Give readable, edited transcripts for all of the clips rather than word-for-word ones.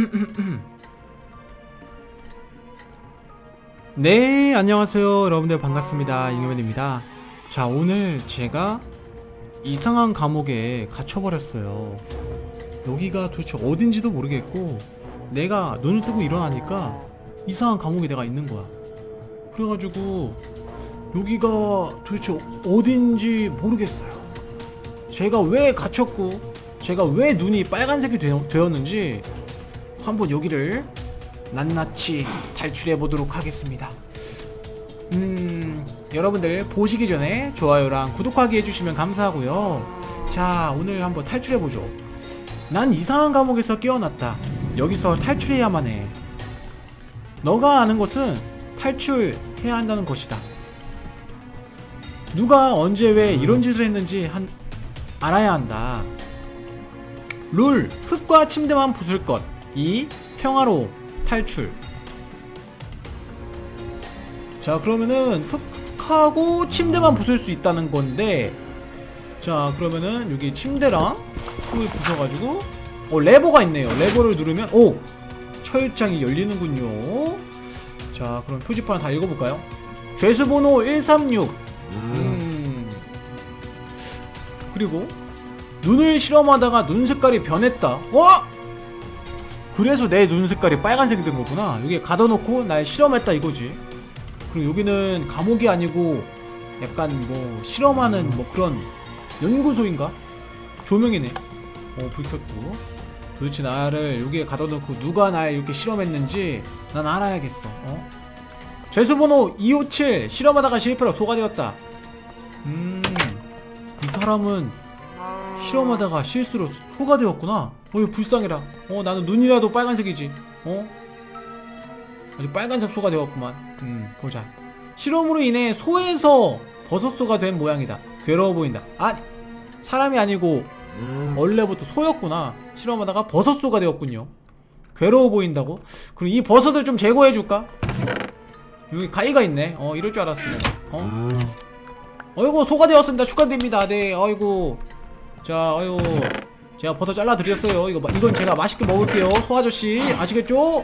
네, 안녕하세요. 여러분들 반갑습니다. 잉여맨입니다. 자, 오늘 제가 이상한 감옥에 갇혀버렸어요. 여기가 도대체 어딘지도 모르겠고, 내가 눈을 뜨고 일어나니까 이상한 감옥에 내가 있는 거야. 그래가지고 여기가 도대체 어딘지 모르겠어요. 제가 왜 갇혔고 제가 왜 눈이 빨간색이 되었는지 한번 여기를 낱낱이 탈출해 보도록 하겠습니다. 여러분들 보시기 전에 좋아요랑 구독하기 해주시면 감사하고요. 자, 오늘 한번 탈출해 보죠. 난 이상한 감옥에서 깨어났다. 여기서 탈출해야만 해. 너가 아는 것은 탈출해야 한다는 것이다. 누가 언제 왜 이런 짓을 했는지 알아야 한다. 룰, 흙과 침대만 부술 것. 2. 평화로움, 탈출. 자, 그러면은 흙하고 침대만 부술 수 있다는 건데, 자, 그러면은 여기 침대랑 흙을 부숴가지고 레버가 있네요. 레버를 누르면 철장이 열리는군요. 자, 그럼 표지판 다 읽어볼까요? 죄수번호 136. 그리고 눈을 실험하다가 눈 색깔이 변했다. 그래서 내 눈 색깔이 빨간색이 된 거구나. 여기에 가둬놓고 날 실험했다 이거지. 그리고 여기는 감옥이 아니고 약간 뭐 실험하는 뭐 그런 연구소인가? 조명이네. 불 켰고. 도대체 나를 여기에 가둬놓고 누가 날 이렇게 실험했는지 난 알아야겠어. 죄수번호 257. 실험하다가 실패로 소가되었다. 이 사람은 실험하다가 실수로 소가 되었구나. 이거 불쌍해라. 나는 눈이라도 빨간색이지. 아주 빨간색 소가 되었구만. 보자. 실험으로 인해 소에서 버섯소가 된 모양이다. 괴로워 보인다. 사람이 아니고 원래부터 소였구나. 실험하다가 버섯소가 되었군요. 괴로워 보인다고? 그럼 이 버섯을 좀 제거해줄까? 여기 가위가 있네. 이럴 줄 알았습니다. 어이구, 소가 되었습니다. 축하드립니다. 네, 어이구. 자, 제가 버섯 잘라드렸어요. 이건 제가 맛있게 먹을게요. 소 아저씨, 아시겠죠?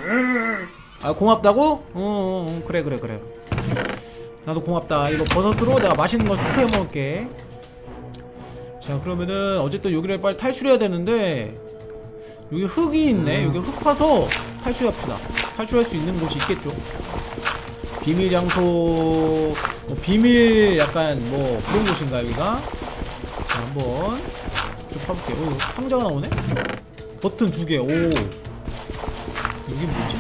고맙다고? 그래. 나도 고맙다. 이거 버섯으로 내가 맛있는 거 스프해 먹을게. 자, 그러면은 어쨌든 여기를 빨리 탈출해야 되는데, 여기 흙이 있네. 여기 흙 파서 탈출합시다. 탈출할 수 있는 곳이 있겠죠? 비밀 장소, 비밀 약간 뭐 그런 곳인가 여기가? 자, 한번 쭉 파볼게요. 상자가 나오네? 버튼 2개. 여기 뭐지?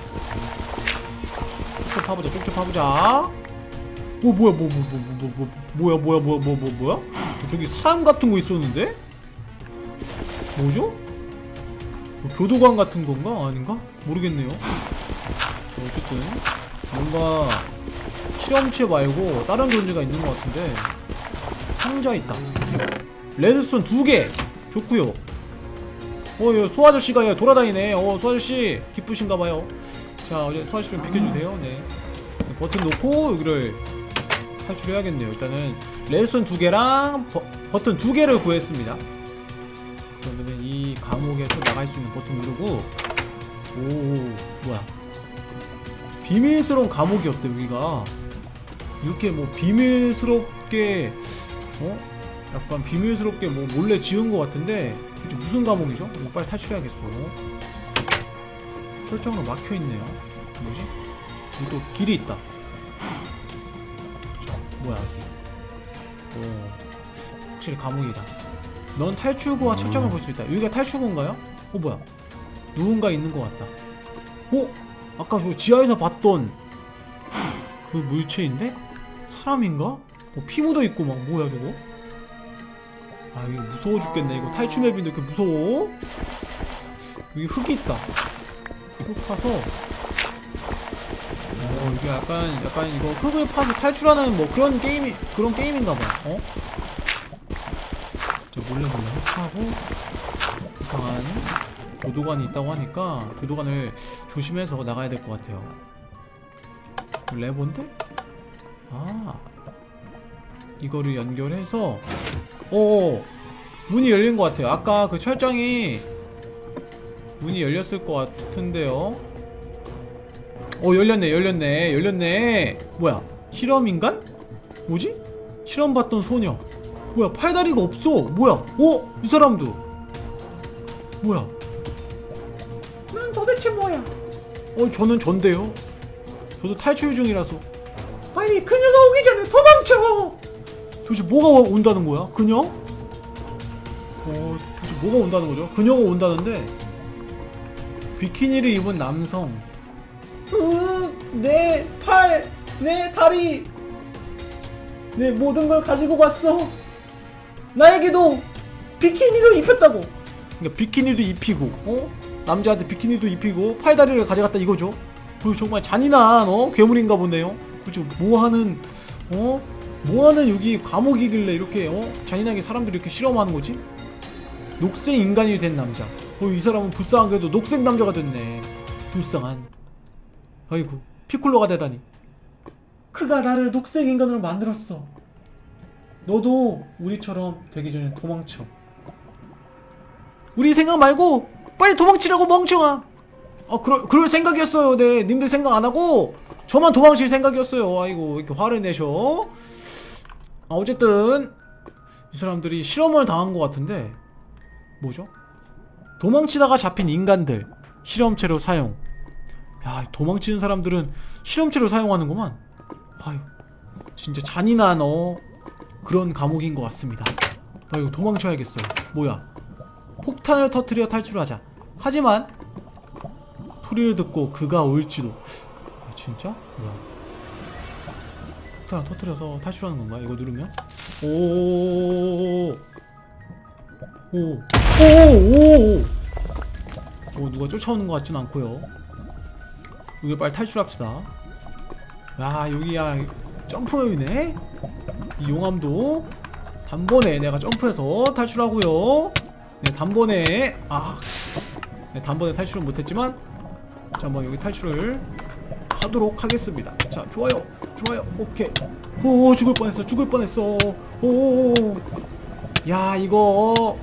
쭉쭉 파보자. 쭉쭉 파보자. 뭐야? 저기 사람 같은 거 있었는데? 뭐죠? 교도관 같은 건가? 아닌가? 모르겠네요. 자, 어쨌든 뭔가 실험체 말고 다른 존재가 있는 것 같은데. 상자 있다. 레드스톤 2개 좋구요. 소아저씨가 돌아다니네. 소아저씨 기쁘신가봐요. 자, 소아저씨 좀 비켜주세요. 네, 버튼 놓고 여기를 탈출해야겠네요. 일단은 레드스톤 2개랑 버튼 2개를 구했습니다. 그러면은 이 감옥에서 나갈 수 있는 버튼 누르고. 뭐야, 비밀스러운 감옥이었대 여기가. 이렇게 뭐 비밀스럽게 약간 비밀스럽게 뭐 몰래 지은 것 같은데 이게 무슨 감옥이죠? 이거 빨리 탈출해야겠어. 철장으로 막혀있네요. 뭐지? 여기 또 길이 있다. 자, 뭐야 여기. 확실히 감옥이다. 넌 탈출구와 철장을 볼 수 있다. 여기가 탈출구인가요? 뭐야, 누군가 있는 것 같다. 아까 저 지하에서 봤던 그 물체인데? 사람인가? 피 묻어있고 막 뭐야 저거? 이거 무서워 죽겠네. 이거 탈출 맵인데 이렇게 무서워? 여기 흙이 있다. 흙 파서 이게 약간 이거 흙을 파서 탈출하는 뭐 그런 게임인가봐. 저 몰래 흙 파고 이상한 교도관이 있다고 하니까 교도관을 조심해서 나가야 될 것 같아요. 레버인데? 이거를 연결해서 문이 열린 것 같아요. 아까 그 철장이 문이 열렸을 것 같은데요. 열렸네. 뭐야, 실험인간? 뭐지? 실험 받던 소녀. 뭐야, 팔다리가 없어. 뭐야, 이 사람도 뭐야? 난 도대체 뭐야? 저는 전데요. 저도 탈출 중이라서. 빨리 그녀가 오기 전에 도망쳐. 도대체 뭐가 온다는 거야? 그녀? 도대체 뭐가 온다는 거죠? 그녀가 온다는데 비키니를 입은 남성. 내 팔, 내 다리, 내 모든 걸 가지고 갔어. 나에게도 비키니를 입혔다고. 그러니까 비키니도 입히고, 남자한테 비키니도 입히고 팔다리를 가져갔다 이거죠. 정말 잔인한 괴물인가 보네요. 그렇죠. 뭐하는 여기 감옥이길래 이렇게 잔인하게 사람들이 이렇게 실험하는 거지? 녹색 인간이 된 남자. 이 사람은 불쌍하게도 녹색 남자가 됐네. 불쌍한. 아이고, 피콜로가 되다니. 그가 나를 녹색 인간으로 만들었어. 너도 우리처럼 되기 전에 도망쳐. 우리 생각 말고 빨리 도망치라고, 멍청아. 그럴 생각이었어요. 네, 님들 생각 안 하고 저만 도망칠 생각이었어요. 아이고, 이렇게 화를 내셔. 어쨌든 이 사람들이 실험을 당한 것 같은데 뭐죠? 도망치다가 잡힌 인간들 실험체로 사용. 야, 도망치는 사람들은 실험체로 사용하는구만. 아유, 진짜 잔인한 그런 감옥인 것 같습니다. 이거 도망쳐야겠어요. 뭐야, 폭탄을 터뜨려 탈출하자. 하지만 소리를 듣고 그가 올지도. 진짜? 뭐야, 폭탄을 터뜨려서 탈출하는 건가? 이거 누르면? 누가 쫓아오는 것 같진 않고요. 여기 빨리 탈출합시다. 야, 여기야 점프맵이네. 이 용암도 단번에 내가 점프해서 탈출하고요. 네, 단번에 단번에 탈출은 못했지만, 자, 한번 여기 탈출을 하도록 하겠습니다. 자, 좋아요. 오케이. 죽을 뻔했어. 야, 이거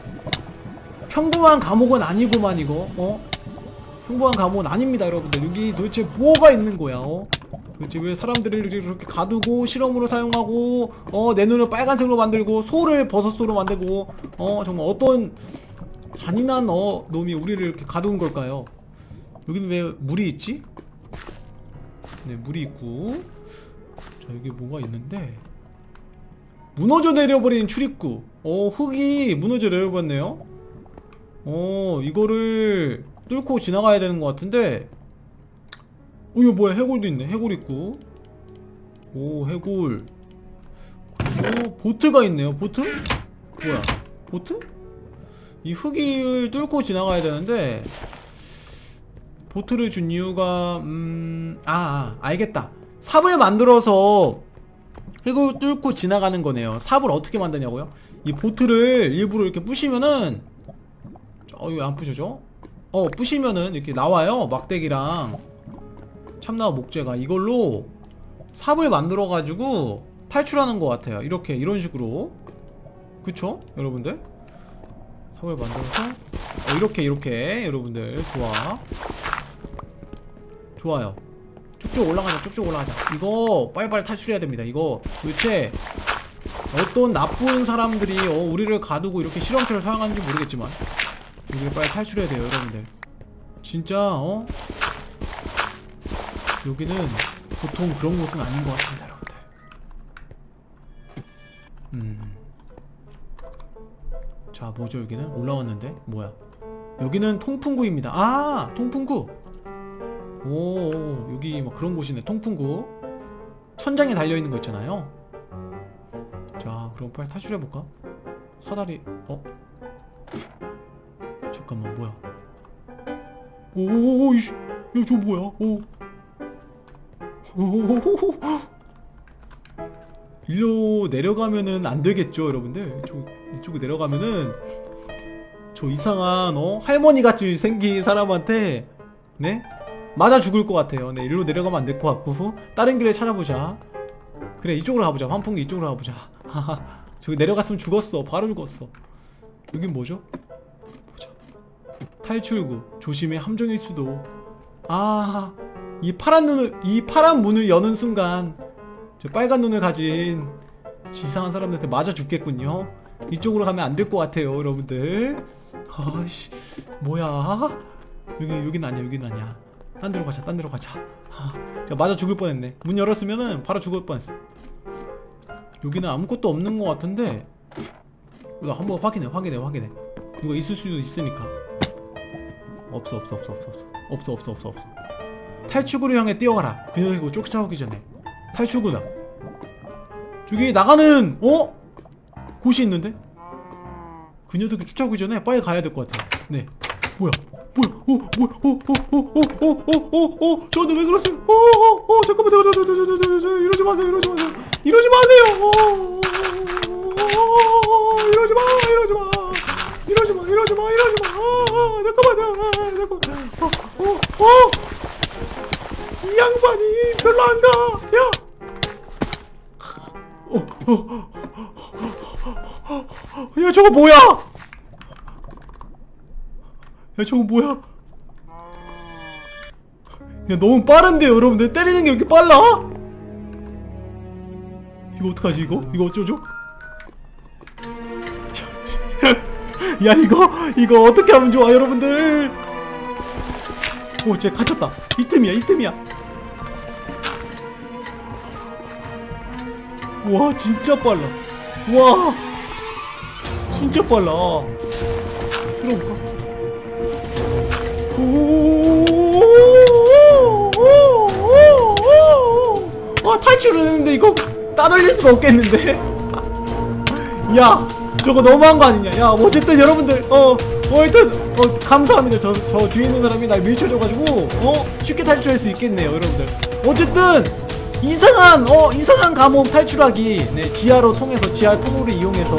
평범한 감옥은 아니구만. 이거 평범한 감옥은 아닙니다, 여러분들. 여기 도대체 뭐가 있는 거야? 도대체 왜 사람들을 이렇게 가두고 실험으로 사용하고 내 눈을 빨간색으로 만들고 소를 버섯소로 만들고 정말 어떤 잔인한 놈이 우리를 이렇게 가둔 걸까요? 여기는 왜 물이 있지? 네, 물이 있고. 자, 여기 뭐가 있는데, 무너져 내려버린 출입구. 흙이 무너져 내려버렸네요. 이거를 뚫고 지나가야 되는 것 같은데. 이거 뭐야, 해골도 있네. 해골 있고. 해골. 그리고 보트가 있네요. 보트? 뭐야, 보트? 이 흙을 뚫고 지나가야 되는데, 보트를 준 이유가 알겠다. 삽을 만들어서 흙을 뚫고 지나가는 거네요. 삽을 어떻게 만드냐고요? 이 보트를 일부러 이렇게 부시면은, 이거 안 부셔져? 부시면은 이렇게 나와요. 막대기랑 참나무 목재가. 이걸로 삽을 만들어 가지고 탈출하는 것 같아요. 이렇게, 이런 식으로. 그쵸? 여러분들? 삽을 만들어서 이렇게 여러분들. 좋아요. 쭉쭉 올라가자. 이거 빨리빨리 탈출해야 됩니다. 이거 도대체 어떤 나쁜 사람들이 우리를 가두고 이렇게 실험체를 사용하는지 모르겠지만 여기를 빨리 탈출해야 돼요, 여러분들. 진짜 여기는 보통 그런 곳은 아닌 것 같습니다, 여러분들. 자, 뭐죠 여기는? 올라왔는데? 뭐야? 여기는 통풍구입니다. 통풍구! 여기 막 그런 곳이네. 통풍구. 천장에 달려있는 거 있잖아요. 자, 그럼 빨리 탈출해볼까? 사다리. 잠깐만, 뭐야? 이씨, 야, 저 뭐야? 일로 내려가면은 안 되겠죠, 여러분들? 이쪽으로 내려가면은 저 이상한 할머니같이 생긴 사람한테 네? 맞아 죽을 것 같아요. 네, 일로 내려가면 안 될 것 같고 다른 길을 찾아보자. 그래, 이쪽으로 가보자. 환풍기 이쪽으로 가보자. 저기 내려갔으면 죽었어. 바로 죽었어. 여긴 뭐죠? 보자. 탈출구 조심해 함정일 수도. 아, 이 파란 문을 여는 순간 저 빨간 눈을 가진 이상한 사람들한테 맞아 죽겠군요. 이쪽으로 가면 안 될 것 같아요 여러분들. 아씨 뭐야, 여긴 아니야, 여긴 아니야. 딴 데로 가자, 딴 데로 가자. 자, 맞아 죽을 뻔했네. 문 열었으면은 바로 죽을 뻔했어. 여기는 아무것도 없는 것 같은데 나 한번 확인해. 이거 있을 수도 있으니까. 없어. 탈출구를 향해 뛰어가라. 그 녀석이 쫓아오기 전에. 탈출구다. 저기 나가는 곳이 있는데? 그 녀석이 쫓아오기 전에 빨리 가야 될 것 같아. 네. 뭐야? 저한테 왜 그러세요? 잠깐만, 이러지 마세요. 이러지 마. 잠깐만. 이 양반이 별로 안 가. 야. 야, 저거 뭐야? 야, 너무 빠른데요 여러분들. 때리는 게 왜 이렇게 빨라? 이거 어떡하지? 이거 어쩌죠? 야, 이거 어떻게 하면 좋아 여러분들? 쟤 갇혔다. 이 틈이야. 와, 진짜 빨라. 들어볼까? 탈출을 했는데 이거 따돌릴 수가 없겠는데? 야, 저거 너무한 거 아니냐? 야, 어쨌든 여러분들, 감사합니다. 저 뒤에 있는 사람이 날 밀쳐줘가지고, 쉽게 탈출할 수 있겠네요, 여러분들. 어쨌든, 이상한 감옥 탈출하기. 네, 지하로 통해서, 지하 통로를 이용해서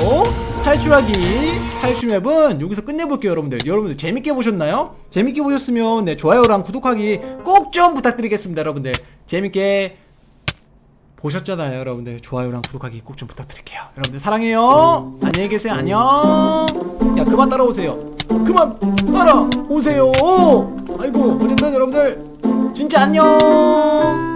탈출 맵은 여기서 끝내볼게요, 여러분들. 여러분들 재밌게 보셨나요? 재밌게 보셨으면, 네, 좋아요랑 구독하기 꼭 좀 부탁드리겠습니다, 여러분들. 재밌게 보셨잖아요, 여러분들. 좋아요랑 구독하기 꼭 좀 부탁드릴게요. 여러분들 사랑해요. 안녕히 계세요. 안녕. 야, 그만 따라오세요. 아이고, 어쨌든 여러분들 진짜 안녕.